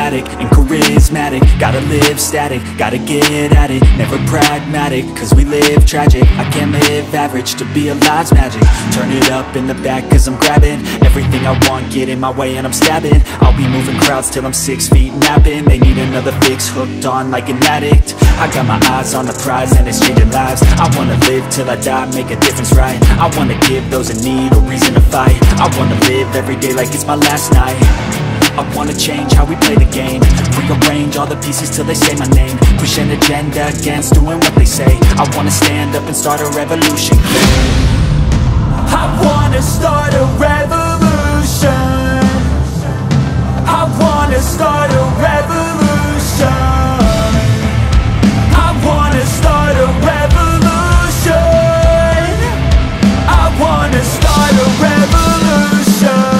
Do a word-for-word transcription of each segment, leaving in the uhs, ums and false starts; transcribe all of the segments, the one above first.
addict and charismatic. Gotta live static, gotta get at it. Never pragmatic, cause we live tragic. I can't live average, to be alive's magic. Turn it up in the back cause I'm grabbing everything I want, get in my way and I'm stabbing. I'll be moving crowds till I'm six feet napping. They need another fix, hooked on like an addict. I got my eyes on the prize and it's changing lives. I wanna live till I die, make a difference, right? I wanna give those in need a reason to fight. I wanna live every day like it's my last night. I wanna change how we play the game, rearrange all the pieces till they say my name. Push an agenda against doing what they say. I wanna stand up and start a revolution. I wanna start a revolution. I wanna start a revolution. I wanna start a revolution. I wanna start a revolution.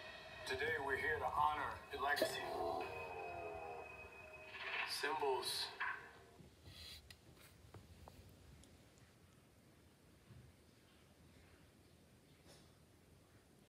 Today we're here to honor your legacy. Symbols